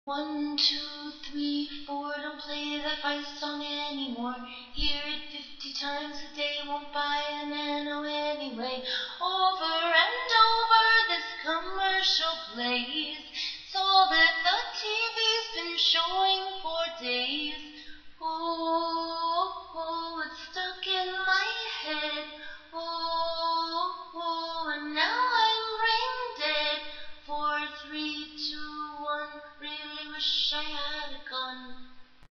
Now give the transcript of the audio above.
1, 2, 3, 4, don't play that fight song anymore. Hear it 50 times a day, won't buy a Nano anyway. Over and over this commercial plays. It's all that the TV's been showing for days.